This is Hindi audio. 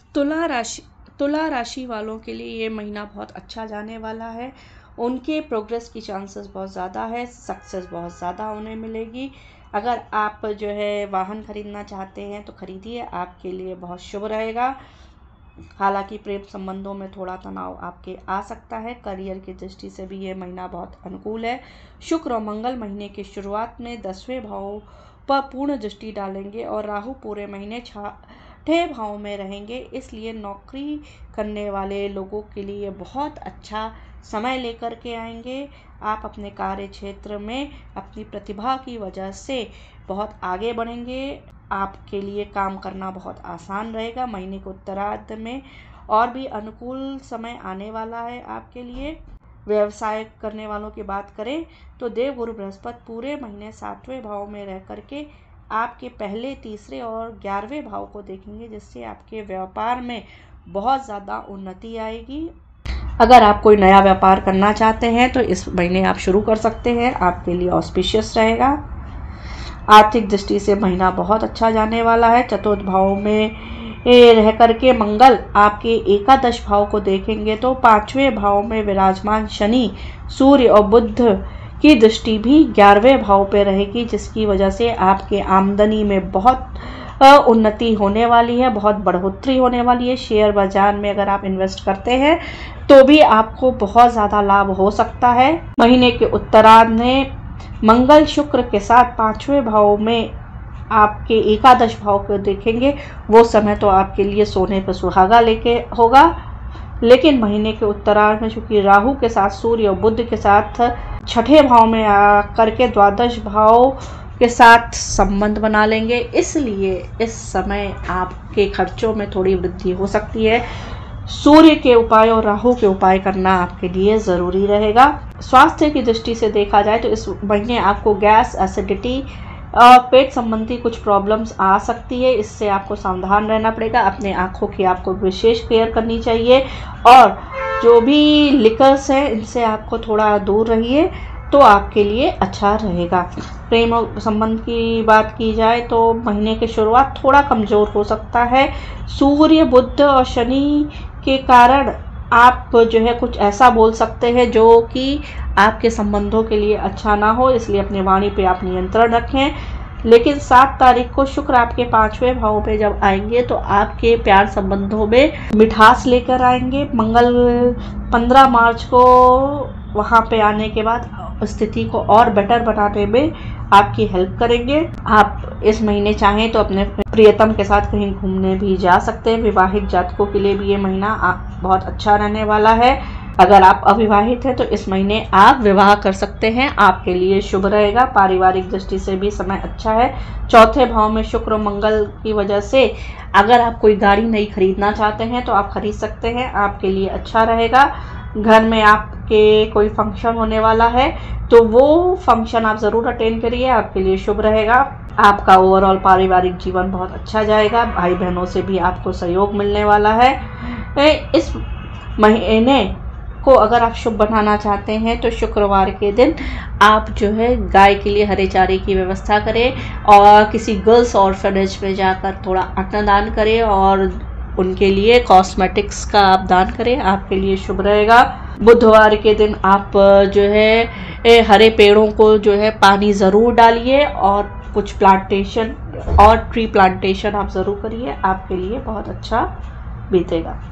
तुला राशि वालों के लिए ये महीना बहुत अच्छा जाने वाला है। उनके प्रोग्रेस की चांसेस बहुत ज़्यादा है, सक्सेस बहुत ज़्यादा उन्हें मिलेगी। अगर आप जो है वाहन खरीदना चाहते हैं तो खरीदिए, आपके लिए बहुत शुभ रहेगा। हालांकि प्रेम संबंधों में थोड़ा तनाव आपके आ सकता है। करियर की दृष्टि से भी ये महीना बहुत अनुकूल है। शुक्र और मंगल महीने की शुरुआत में 10वें भाव पर पूर्ण दृष्टि डालेंगे और राहु पूरे महीने 6ठे भाव में रहेंगे। इसलिए नौकरी करने वाले लोगों के लिए बहुत अच्छा समय लेकर के आएंगे। आप अपने कार्य क्षेत्र में अपनी प्रतिभा की वजह से बहुत आगे बढ़ेंगे। आपके लिए काम करना बहुत आसान रहेगा। महीने के उत्तरार्ध में और भी अनुकूल समय आने वाला है आपके लिए। व्यवसाय करने वालों की बात करें तो देवगुरु बृहस्पति पूरे महीने 7वें भाव में रह करके आपके पहले, तीसरे और 11वें भाव को देखेंगे, जिससे आपके व्यापार में बहुत ज़्यादा उन्नति आएगी। अगर आप कोई नया व्यापार करना चाहते हैं तो इस महीने आप शुरू कर सकते हैं, आपके लिए ऑस्पिशियस रहेगा। आर्थिक दृष्टि से महीना बहुत अच्छा जाने वाला है। चतुर्थ भाव में रह करके मंगल आपके एकादश भाव को देखेंगे तो 5वें भाव में विराजमान शनि, सूर्य और बुध की दृष्टि भी 11वें भाव पे रहेगी, जिसकी वजह से आपके आमदनी में बहुत उन्नति होने वाली है, बहुत बढ़ोतरी होने वाली है। शेयर बाजार में अगर आप इन्वेस्ट करते हैं तो भी आपको बहुत ज़्यादा लाभ हो सकता है। महीने के उत्तरार्ध में मंगल शुक्र के साथ 5वें भाव में आपके एकादश भाव को देखेंगे। वो समय तो आपके लिए सोने पर सुहागा लेके होगा। लेकिन महीने के उत्तरार्ध में चूंकि राहु के साथ, सूर्य और बुध के साथ 6ठे भाव में आकर के द्वादश भाव के साथ संबंध बना लेंगे, इसलिए इस समय आपके खर्चों में थोड़ी वृद्धि हो सकती है। सूर्य के उपाय और राहु के उपाय करना आपके लिए ज़रूरी रहेगा। स्वास्थ्य की दृष्टि से देखा जाए तो इस महीने आपको गैस, एसिडिटी और पेट संबंधी कुछ प्रॉब्लम्स आ सकती है। इससे आपको सावधान रहना पड़ेगा। अपने आँखों की आपको विशेष केयर करनी चाहिए और जो भी लिकर्स हैं इनसे आपको थोड़ा दूर रहिए तो आपके लिए अच्छा रहेगा। प्रेम और संबंध की बात की जाए तो महीने की शुरुआत थोड़ा कमज़ोर हो सकता है। सूर्य, बुध और शनि के कारण आप जो है कुछ ऐसा बोल सकते हैं जो कि आपके संबंधों के लिए अच्छा ना हो, इसलिए अपनी वाणी पे आप नियंत्रण रखें। लेकिन 7 तारीख को शुक्र आपके 5वें भाव पे जब आएंगे तो आपके प्यार संबंधों में मिठास लेकर आएंगे। मंगल 15 मार्च को वहाँ पे आने के बाद स्थिति को और बेटर बनाने में आपकी हेल्प करेंगे। आप इस महीने चाहें तो अपने प्रियतम के साथ कहीं घूमने भी जा सकते हैं। विवाहित जातकों के लिए भी ये महीना बहुत अच्छा रहने वाला है। अगर आप अविवाहित हैं तो इस महीने आप विवाह कर सकते हैं, आपके लिए शुभ रहेगा। पारिवारिक दृष्टि से भी समय अच्छा है। 4थे भाव में शुक्र और मंगल की वजह से अगर आप कोई गाड़ी नई खरीदना चाहते हैं तो आप खरीद सकते हैं, आपके लिए अच्छा रहेगा। घर में आपके कोई फंक्शन होने वाला है तो वो फंक्शन आप ज़रूर अटेंड करिए, आपके लिए शुभ रहेगा। आपका ओवरऑल पारिवारिक जीवन बहुत अच्छा जाएगा। भाई बहनों से भी आपको सहयोग मिलने वाला है। इस महीने को अगर आप शुभ बनाना चाहते हैं तो शुक्रवार के दिन आप जो है गाय के लिए हरे चारे की व्यवस्था करें और किसी गर्ल्स ऑर्फनेज में जाकर थोड़ा अन्नदान करें और उनके लिए कॉस्मेटिक्स का आप दान करें, आपके लिए शुभ रहेगा। बुधवार के दिन आप जो है हरे पेड़ों को जो है पानी ज़रूर डालिए और कुछ प्लांटेशन और ट्री प्लांटेशन आप ज़रूर करिए, आपके लिए बहुत अच्छा बीतेगा।